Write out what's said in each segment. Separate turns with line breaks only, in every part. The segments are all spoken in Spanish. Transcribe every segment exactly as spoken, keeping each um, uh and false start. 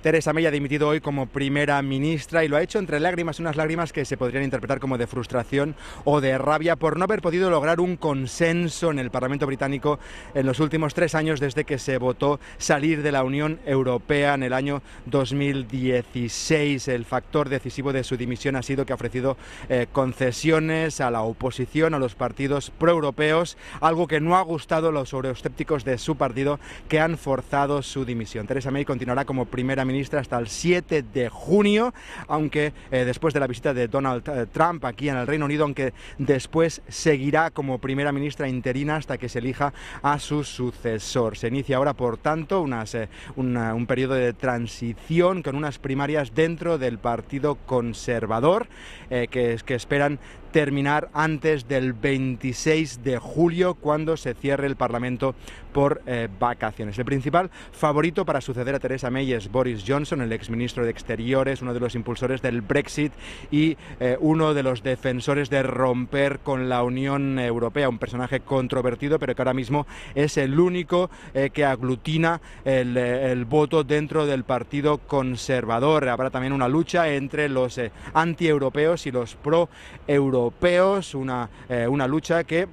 Theresa May ha dimitido hoy como primera ministra y lo ha hecho entre lágrimas, unas lágrimas que se podrían interpretar como de frustración o de rabia por no haber podido lograr un consenso en el Parlamento británico en los últimos tres años desde que se votó salir de la Unión Europea en el año dos mil dieciséis. El factor decisivo de su dimisión ha sido que ha ofrecido eh, concesiones a la oposición, a los partidos proeuropeos, algo que no ha gustado a los euroescépticos de su partido, que han forzado su dimisión. Theresa May continuará como primera ministra hasta el siete de junio, aunque eh, después de la visita de Donald Trump aquí en el Reino Unido, aunque después seguirá como primera ministra interina hasta que se elija a su sucesor. Se inicia ahora, por tanto, unas, eh, una, un periodo de transición con unas primarias dentro del Partido Conservador eh, que, que esperan terminar antes del veintiséis de julio, cuando se cierre el Parlamento por eh, vacaciones. El principal favorito para suceder a Theresa May es Boris Johnson, el exministro de Exteriores, uno de los impulsores del Brexit y eh, uno de los defensores de romper con la Unión Europea, un personaje controvertido, pero que ahora mismo es el único eh, que aglutina el, el voto dentro del Partido Conservador. Habrá también una lucha entre los eh, antieuropeos y los pro-europeos. Europeos, una, eh, una lucha que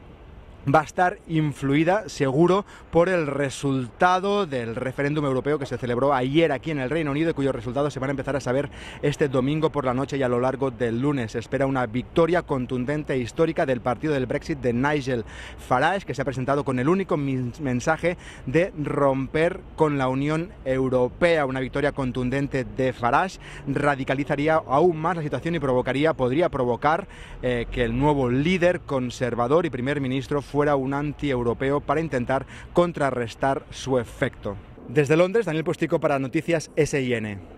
va a estar influida, seguro, por el resultado del referéndum europeo que se celebró ayer aquí en el Reino Unido y cuyos resultados se van a empezar a saber este domingo por la noche y a lo largo del lunes. Se espera una victoria contundente e histórica del partido del Brexit de Nigel Farage, que se ha presentado con el único mensaje de romper con la Unión Europea. Una victoria contundente de Farage radicalizaría aún más la situación y provocaría, podría provocar eh, que el nuevo líder conservador y primer ministro fuera un antieuropeo para intentar contrarrestar su efecto. Desde Londres, Daniel Postigo para Noticias S I N.